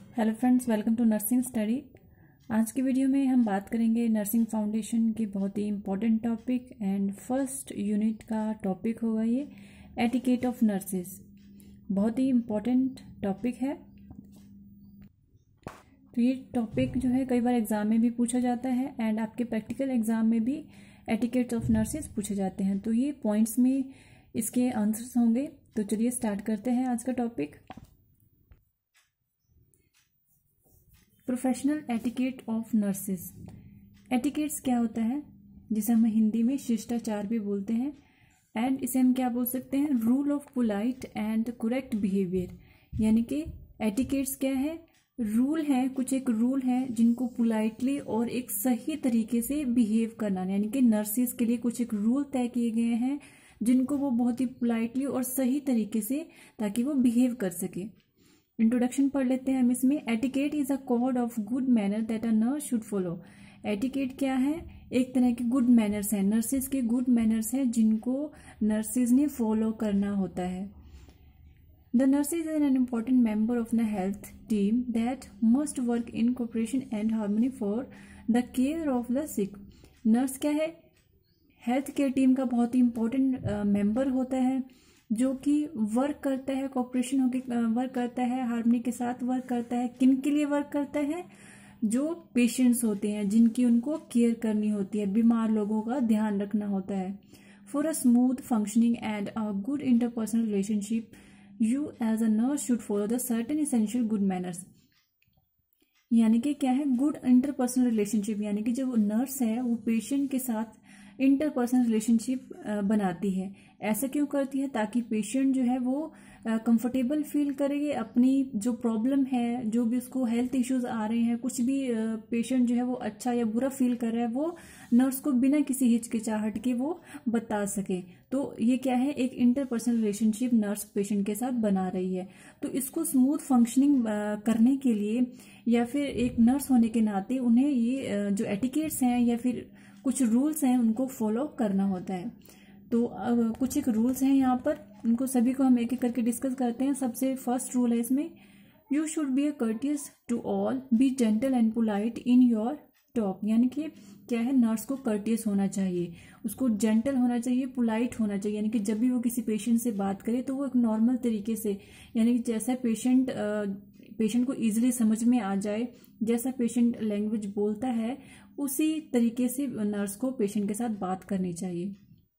Hello friends, welcome to nursing study. आज की video में हम बात करेंगे नर्सिंग फाउंडेशन के बहुत ही important topic and first unit का टॉपिक होगा ये एटिकेट ऑफ नर्सेस। बहुत ही इम्पोर्टेंट टॉपिक है। तो ये टॉपिक जो है कई बार एग्जाम में भी पूछा जाता है एंड आपके प्रैक्टिकल एग्जाम में भी एटिकेट ऑफ नर्सेस पूछे जाते हैं। तो ये पॉइंट्स में इसके आंसर्स होंगे। तो चलिए स्टार्ट करते हैं आज का topic. Professional etiquette of nurses. Etiquettes क्या होता है, जिसे हम हिंदी में शिष्टाचार भी बोलते हैं एंड इसे हम क्या बोल सकते हैं, rule of polite and correct behaviour. यानी कि एटिकेट्स क्या है, रूल है, कुछ एक रूल है जिनको पोलाइटली और एक सही तरीके से बिहेव करना, यानी कि नर्सेस के लिए कुछ एक रूल तय किए गए हैं जिनको वो बहुत ही पोलाइटली और सही तरीके से ताकि वो बिहेव कर सके। इंट्रोडक्शन पढ़ लेते हैं हम इसमें। Etiquette is a code of good manner that a nurse should follow. Etiquette क्या है, एक तरह के गुड मैनर्स हैं, नर्सेज के गुड मैनर्स हैं जिनको नर्सेज ने फॉलो करना होता है। The nurses is an important member of the health team that must work in cooperation and harmony for the care of the sick. Nurse क्या है, हेल्थ केयर टीम का बहुत ही इम्पोर्टेंट मेंबर होता है जो कि वर्क करता है, कोऑपरेशन होकर वर्क करता है, हार्मनी के साथ वर्क करता है। किन के लिए वर्क करता है, जो पेशेंट्स होते हैं जिनकी उनको केयर करनी होती है, बीमार लोगों का ध्यान रखना होता है। For a smooth functioning and a good interpersonal relationship you as a nurse should follow the certain essential good manners. यानी कि क्या है, गुड इंटरपर्सनल रिलेशनशिप, यानी कि जो नर्स है वो पेशेंट के साथ इंटरपर्सनल रिलेशनशिप बनाती है। ऐसा क्यों करती है, ताकि पेशेंट जो है वो कंफर्टेबल फील करेगी। अपनी जो प्रॉब्लम है, जो भी उसको हेल्थ इश्यूज आ रहे हैं, कुछ भी पेशेंट जो है वो अच्छा या बुरा फील कर रहा है, वो नर्स को बिना किसी हिचकिचाहट के वो बता सके। तो ये क्या है, एक इंटरपर्सनल रिलेशनशिप नर्स पेशेंट के साथ बना रही है। तो इसको स्मूथ फंक्शनिंग करने के लिए या फिर एक नर्स होने के नाते उन्हें ये जो एटिकेट्स हैं या फिर कुछ रूल्स हैं उनको फॉलो करना होता है। तो अब कुछ एक रूल्स हैं यहाँ पर, उनको सभी को हम एक एक करके डिस्कस करते हैं। सबसे फर्स्ट रूल है इसमें, you should be a courteous to all, be gentle and polite in your talk. यानी कि क्या है, नर्स को कर्टियस होना चाहिए, उसको जेंटल होना चाहिए, पोलाइट होना चाहिए। यानी कि जब भी वो किसी पेशेंट से बात करे तो वो एक नॉर्मल तरीके से, यानी कि जैसा पेशेंट को इजीली समझ में आ जाए, जैसा पेशेंट लैंग्वेज बोलता है उसी तरीके से नर्स को पेशेंट के साथ बात करनी चाहिए।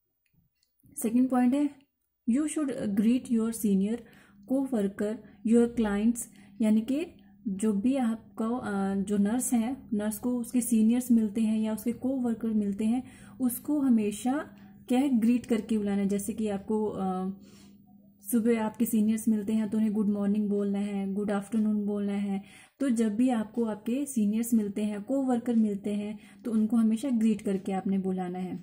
सेकंड पॉइंट है, you should greet your senior, coworker, your clients. यानी कि जो भी आपका जो नर्स है, नर्स को उसके सीनियर्स मिलते हैं या उसके को वर्कर मिलते हैं, उसको हमेशा क्या है, ग्रीट करके बुलाना है। जैसे कि आपको सुबह आपके सीनियर्स मिलते हैं तो उन्हें गुड मॉर्निंग बोलना है, गुड आफ्टरनून बोलना है। तो जब भी आपको आपके सीनियर्स मिलते हैं, को वर्कर मिलते हैं, तो उनको हमेशा ग्रीट करके आपने बुलाना है।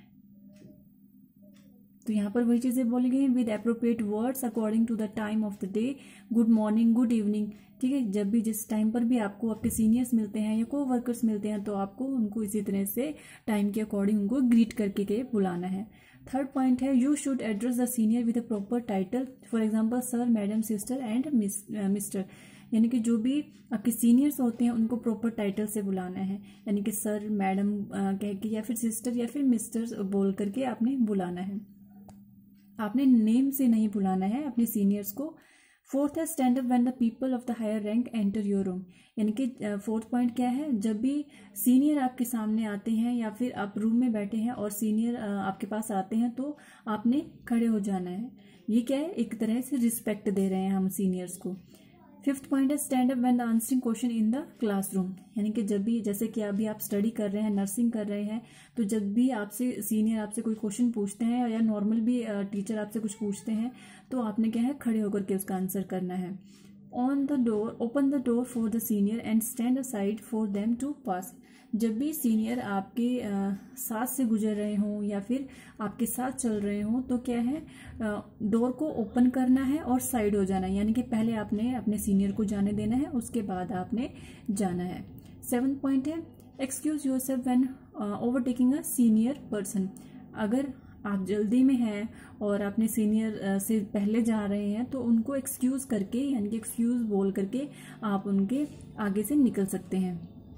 तो यहाँ पर वही चीजें बोली गई हैं, with appropriate words according to the time of the day, good morning, good evening. ठीक है, जब भी जिस टाइम पर भी आपको आपके सीनियर्स मिलते हैं या को वर्कर्स मिलते हैं तो आपको उनको इसी तरह से टाइम के अकॉर्डिंग उनको ग्रीट करके के बुलाना है। थर्ड पॉइंट है, you should address the senior with a proper title, for example sir, madam, sister and mister. यानी कि जो भी आपके सीनियर्स होते हैं उनको प्रॉपर टाइटल से बुलाना है, यानी कि सर, मैडम कह के या फिर सिस्टर या फिर मिस्टर बोल करके आपने बुलाना है। आपने नेम से नहीं बुलाना है अपने सीनियर्स को। फोर्थ है, stand up when the people of the higher rank enter your room. यानी कि फोर्थ पॉइंट क्या है, जब भी सीनियर आपके सामने आते हैं या फिर आप रूम में बैठे हैं और सीनियर आपके पास आते हैं तो आपने खड़े हो जाना है। ये क्या है, एक तरह से रिस्पेक्ट दे रहे हैं हम सीनियर्स को। फिफ्थ पॉइंट है, stand up when the answering question in the classroom. यानी कि जब भी, जैसे कि अभी आप स्टडी कर रहे हैं, नर्सिंग कर रहे हैं, तो जब भी आपसे सीनियर आपसे कोई क्वेश्चन पूछते हैं या नॉर्मल भी टीचर आपसे कुछ पूछते हैं तो आपने क्या है, खड़े होकर के उसका आंसर करना है। On the door, open the door for the senior and stand aside for them to pass. जब भी सीनियर आपके साथ से गुजर रहे हों या फिर आपके साथ चल रहे हों तो क्या है, डोर को ओपन करना है और साइड हो जाना है। यानी कि पहले आपने अपने सीनियर को जाने देना है, उसके बाद आपने जाना है। सेवंथ पॉइंट है, excuse yourself when overtaking a senior person. अगर आप जल्दी में हैं और अपने सीनियर से पहले जा रहे हैं तो उनको एक्सक्यूज़ करके यानी कि एक्सक्यूज़ बोल करके आप उनके आगे से निकल सकते हैं।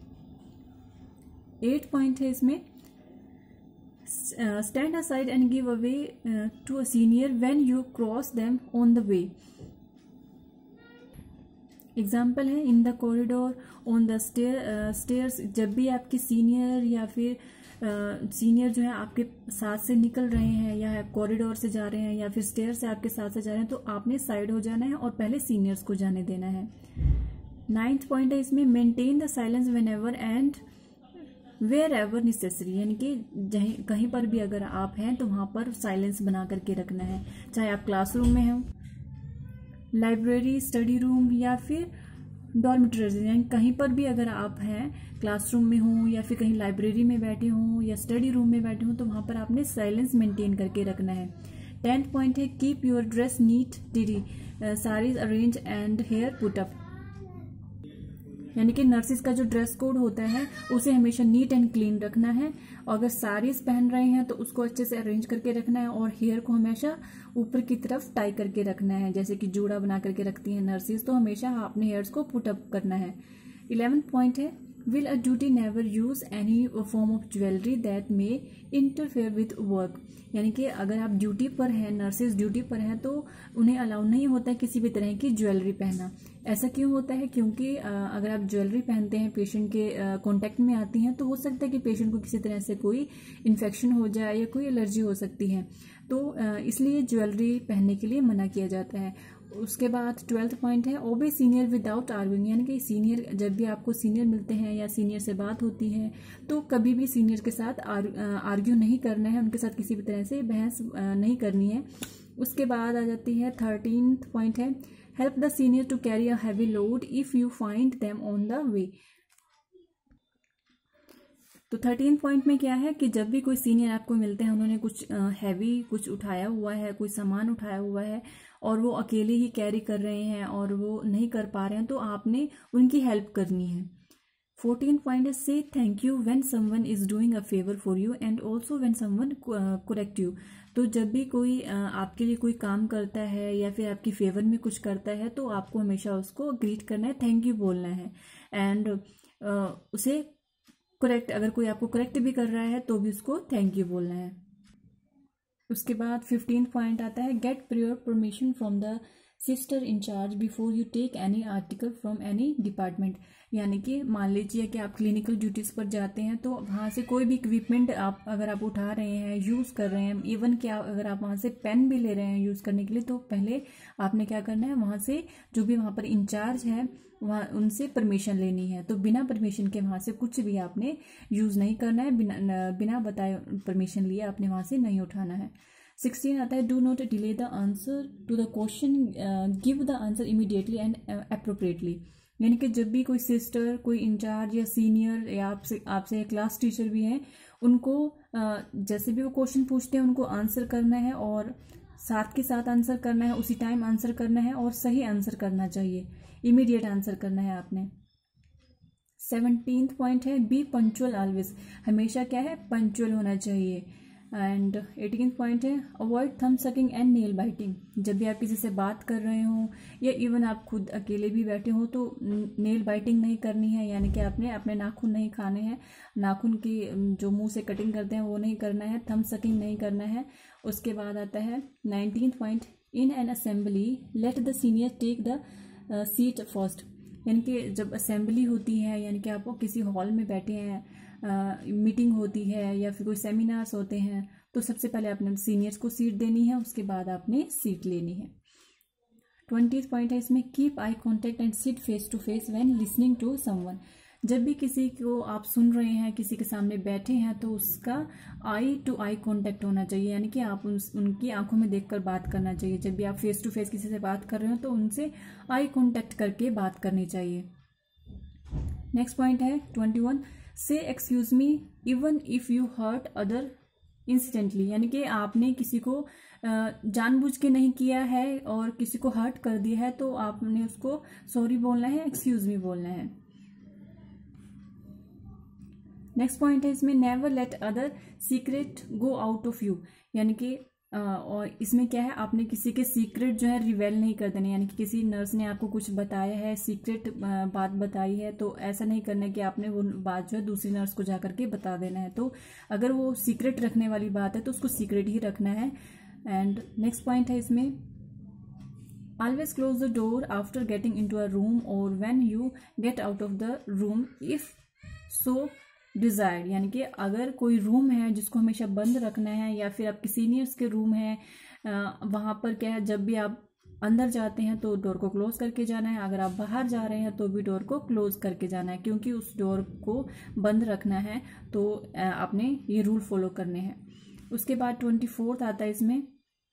8 पॉइंट है इसमें, stand aside and give away to a senior when you cross them on the way. Example है in the corridor, on the stairs. जब भी आपके सीनियर या फिर सीनियर जो है आपके साथ से निकल रहे हैं या कॉरिडोर से जा रहे हैं या फिर स्टेयर से आपके साथ से जा रहे हैं तो आपने साइड हो जाना है और पहले सीनियर्स को जाने देना है। 9th पॉइंट है इसमें, maintain the silence whenever and wherever necessary, यानी कि कहीं पर भी अगर आप हैं तो वहां पर साइलेंस बना करके रखना है, चाहे आप क्लासरूम में हो, लाइब्रेरी, स्टडी रूम या फिर डॉर्मिटरीज, यानी कहीं पर भी अगर आप हैं, क्लासरूम में हो या फिर कहीं लाइब्रेरी में बैठे हों या स्टडी रूम में बैठे हों तो वहाँ पर आपने साइलेंस मेंटेन करके रखना है। 10th पॉइंट है, keep your dress neat tidy, saris arrange and hair put up, यानी कि नर्सिस का जो ड्रेस कोड होता है उसे हमेशा नीट एंड क्लीन रखना है। और अगर साड़ीज पहन रहे हैं तो उसको अच्छे से अरेंज करके रखना है और हेयर को हमेशा ऊपर की तरफ टाई करके रखना है, जैसे कि जूड़ा बना करके रखती हैं नर्सिस, तो हमेशा अपने हेयर्स को पुट अप करना है। 11th पॉइंट है, will a duty never use any form of jewellery that may interfere with work, यानी कि अगर आप ड्यूटी पर हैं, नर्सेज ड्यूटी पर हैं तो उन्हें अलाउ नहीं होता है किसी भी तरह की ज्वेलरी पहनना। ऐसा क्यों होता है? क्योंकि अगर आप ज्वेलरी पहनते हैं, पेशेंट के कांटेक्ट में आती हैं तो हो सकता है कि पेशेंट को किसी तरह से कोई इन्फेक्शन हो जाए या कोई एलर्जी हो सकती है, तो इसलिए ज्वेलरी पहनने के लिए मना किया जाता है। उसके बाद 12th पॉइंट है, ओबे सीनियर विदाउट आर्ग्यूइंग, यानी कि सीनियर, जब भी आपको सीनियर मिलते हैं या सीनियर से बात होती है तो कभी भी सीनियर के साथ आर्ग्यू नहीं करना है, उनके साथ किसी भी तरह से बहस नहीं करनी है। उसके बाद आ जाती है 13th पॉइंट है, help the senior to carry a heavy load if you find them on the way. तो 13 पॉइंट में क्या है कि जब भी कोई सीनियर आपको मिलते हैं, उन्होंने कुछ हैवी कुछ उठाया हुआ है, कोई सामान उठाया हुआ है और वो अकेले ही कैरी कर रहे हैं और वो नहीं कर पा रहे हैं तो आपने उनकी हेल्प करनी है। 14 पॉइंट है, say thank you when someone is doing a favour for you and also when someone correct you. तो जब भी कोई आपके लिए कोई काम करता है या फिर आपकी फेवर में कुछ करता है तो आपको हमेशा उसको ग्रीट करना है, थैंक यू बोलना है एंड उसे करेक्ट, अगर कोई आपको करेक्ट भी कर रहा है तो भी उसको थैंक यू बोलना है। उसके बाद 15 पॉइंट आता है, get prior permission from the sister in charge before you take any article from any department, यानी कि मान लीजिए कि आप क्लिनिकल ड्यूटीज़ पर जाते हैं तो वहाँ से कोई भी इक्विपमेंट अगर आप उठा रहे हैं, यूज़ कर रहे हैं, इवन कि अगर आप वहाँ से पेन भी ले रहे हैं यूज़ करने के लिए, तो पहले आपने क्या करना है, वहाँ से जो भी वहाँ पर इंचार्ज है वहाँ उनसे परमिशन लेनी है। तो बिना परमिशन के वहाँ से कुछ भी आपने यूज़ नहीं करना है, बिना बताए परमिशन लिए आपने वहाँ से नहीं उठाना है। 16 आता है, do not delay the answer to the question, give the answer immediately and appropriately, यानी कि जब भी कोई सिस्टर, कोई इंचार्ज या सीनियर या आपसे क्लास टीचर भी हैं, उनको जैसे भी वो क्वेश्चन पूछते हैं उनको आंसर करना है और साथ के साथ आंसर करना है, उसी टाइम आंसर करना है और सही आंसर करना चाहिए, इमीडिएट आंसर करना है आपने। 17th पॉइंट है, बी पंक्चुअल ऑलवेज, हमेशा क्या है, पंक्चुअल होना चाहिए। एंड 18th पॉइंट है, avoid thumb sucking and nail biting, जब भी आप किसी से बात कर रहे हो या इवन आप खुद अकेले भी बैठे हो तो नेल बाइटिंग नहीं करनी है, यानी कि आपने अपने नाखून नहीं खाने हैं, नाखून की जो मुंह से कटिंग करते हैं वो नहीं करना है, थंब सकिंग नहीं करना है। उसके बाद आता है 19th point, in an assembly let the senior take the seat first, यानी कि जब असेंबली होती है, यानी कि आप किसी हॉल में बैठे हैं, मीटिंग होती है या फिर कोई सेमिनार्स होते हैं, तो सबसे पहले आपने सीनियर्स को सीट देनी है, उसके बाद आपने सीट लेनी है। 20th पॉइंट है इसमें, keep eye contact and sit face to face when listening to someone, जब भी किसी को आप सुन रहे हैं, किसी के सामने बैठे हैं तो उसका आई टू आई कॉन्टेक्ट होना चाहिए, यानी कि आप उनकी आंखों में देखकर बात करना चाहिए। जब भी आप फेस टू फेस किसी से बात कर रहे हो तो उनसे आई कॉन्टेक्ट करके बात करनी चाहिए। नेक्स्ट पॉइंट है 21, say excuse me even if you hurt other incidentally, यानी कि आपने किसी को जानबूझ के नहीं किया है और किसी को हर्ट कर दिया है तो आपने उसको सॉरी बोलना है, एक्सक्यूज मी बोलना है। नेक्स्ट पॉइंट है इसमें, never let other secret go out of you, यानी कि और इसमें क्या है, आपने किसी के सीक्रेट जो है रिवेल नहीं कर देने, यानी कि किसी नर्स ने आपको कुछ बताया है, सीक्रेट बात बताई है, तो ऐसा नहीं करना है कि आपने वो बात जो है दूसरी नर्स को जा करके बता देना है। तो अगर वो सीक्रेट रखने वाली बात है तो उसको सीक्रेट ही रखना है। एंड नेक्स्ट पॉइंट है इसमें, always close the door after getting into a room और when you get out of the room if so desired, यानी कि अगर कोई रूम है जिसको हमेशा बंद रखना है, या फिर आपके सीनियर्स के रूम है, वहाँ पर क्या है, जब भी आप अंदर जाते हैं तो डोर को क्लोज करके जाना है, अगर आप बाहर जा रहे हैं तो भी डोर को क्लोज करके जाना है, क्योंकि उस डोर को बंद रखना है, तो आपने ये रूल फॉलो करने हैं। उसके बाद 24th आता है इसमें,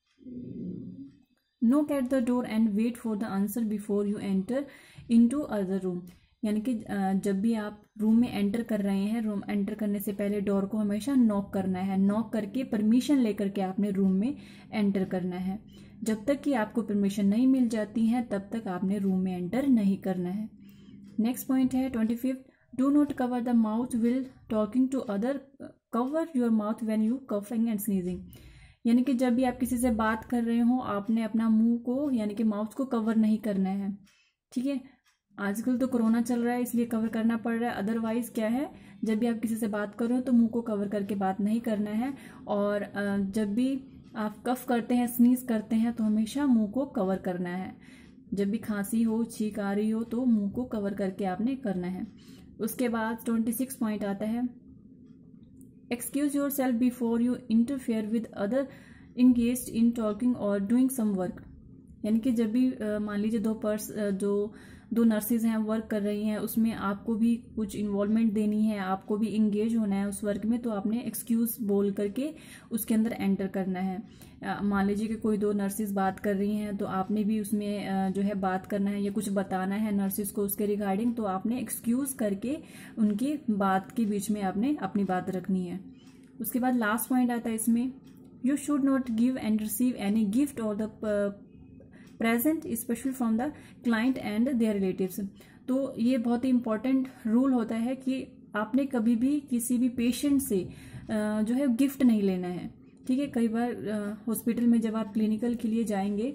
knock at the door and wait for the answer before you enter into other room, यानी कि जब भी आप रूम में एंटर कर रहे हैं, रूम एंटर करने से पहले डोर को हमेशा नॉक करना है, नॉक करके परमिशन लेकर के आपने रूम में एंटर करना है। जब तक कि आपको परमिशन नहीं मिल जाती है तब तक आपने रूम में एंटर नहीं करना है। नेक्स्ट पॉइंट है 25th, do not cover the mouth will talking to other, cover your mouth when you coughing and sneezing, यानी कि जब भी आप किसी से बात कर रहे हो आपने अपना मुंह को यानी कि माउथ को कवर नहीं करना है, ठीक है। आजकल तो कोरोना चल रहा है इसलिए कवर करना पड़ रहा है, अदरवाइज क्या है, जब भी आप किसी से बात कर रहे हो तो मुंह को कवर करके बात नहीं करना है। और जब भी आप कफ करते हैं, स्नीज करते हैं, तो हमेशा मुंह को कवर करना है। जब भी खांसी हो, छींक आ रही हो तो मुंह को कवर करके आपने करना है। उसके बाद 26 पॉइंट आता है, excuse yourself before you interfere with other engaged in talking और डूइंग सम वर्क, यानी कि जब भी मान लीजिए दो नर्सेज हैं वर्क कर रही हैं, उसमें आपको भी कुछ इन्वॉल्वमेंट देनी है, आपको भी इंगेज होना है उस वर्क में, तो आपने एक्सक्यूज बोल करके उसके अंदर एंटर करना है। मान लीजिए कि कोई दो नर्सेज बात कर रही हैं तो आपने भी उसमें जो है बात करना है या कुछ बताना है नर्सेज को उसके रिगार्डिंग, तो आपने एक्सक्यूज करके उनकी बात के बीच में आपने अपनी बात रखनी है। उसके बाद लास्ट पॉइंट आता है इसमें, you should not give and receive any gift और the present specially from the client and their relatives. तो ये बहुत ही इंपॉर्टेंट रूल होता है कि आपने कभी भी किसी भी पेशेंट से जो है गिफ्ट नहीं लेना है, ठीक है। कई बार हॉस्पिटल में जब आप क्लिनिकल के लिए जाएंगे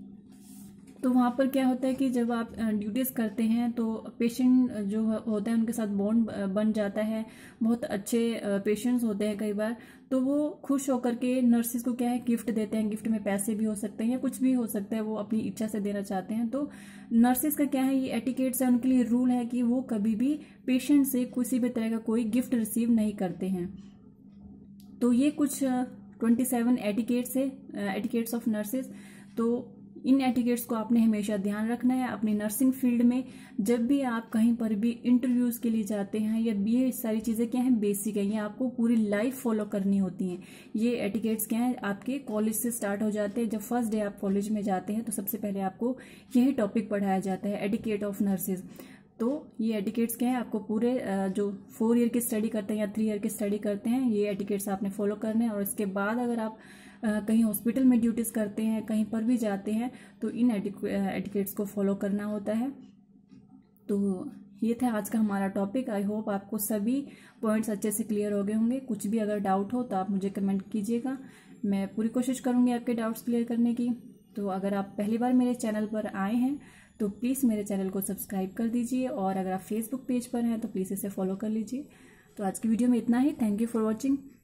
तो वहाँ पर क्या होता है कि जब आप ड्यूटीज करते हैं तो पेशेंट जो होता है उनके साथ बॉन्ड बन जाता है, बहुत अच्छे पेशेंट्स होते हैं कई बार, तो वो खुश होकर के नर्सिस को क्या है गिफ्ट देते हैं। गिफ्ट में पैसे भी हो सकते हैं या कुछ भी हो सकता है, वो अपनी इच्छा से देना चाहते हैं। तो नर्सिस का क्या है, ये एटिकेट्स है, उनके लिए रूल है कि वो कभी भी पेशेंट से किसी भी तरह का कोई गिफ्ट रिसीव नहीं करते हैं। तो ये कुछ 27 एटिकेट्स है, एटिकेट्स ऑफ नर्सिस। तो इन एटिकेट्स को आपने हमेशा ध्यान रखना है अपनी नर्सिंग फील्ड में। जब भी आप कहीं पर भी इंटरव्यूज के लिए जाते हैं या ये सारी चीज़ें क्या हैं, बेसिक है, ये आपको पूरी लाइफ फॉलो करनी होती हैं। ये एटिकेट्स क्या हैं, आपके कॉलेज से स्टार्ट हो जाते हैं। जब फर्स्ट डे आप कॉलेज में जाते हैं तो सबसे पहले आपको यही टॉपिक पढ़ाया जाता है, एटिकेट ऑफ नर्सेज। तो ये एटिकेट्स क्या है, आपको पूरे जो 4 ईयर की स्टडी करते हैं या 3 ईयर की स्टडी करते हैं, ये एटिकेट्स आपने फॉलो करने हैं। और इसके बाद अगर आप कहीं हॉस्पिटल में ड्यूटीज करते हैं, कहीं पर भी जाते हैं, तो इन एटिकेट्स को फॉलो करना होता है। तो ये था आज का हमारा टॉपिक। आई होप आपको सभी पॉइंट्स अच्छे से क्लियर हो गए होंगे। कुछ भी अगर डाउट हो तो आप मुझे कमेंट कीजिएगा, मैं पूरी कोशिश करूँगी आपके डाउट्स क्लियर करने की। तो अगर आप पहली बार मेरे चैनल पर आए हैं तो प्लीज़ मेरे चैनल को सब्सक्राइब कर दीजिए, और अगर आप फेसबुक पेज पर हैं तो प्लीज़ इसे फॉलो कर लीजिए। तो आज की वीडियो में इतना ही। Thank you for watching.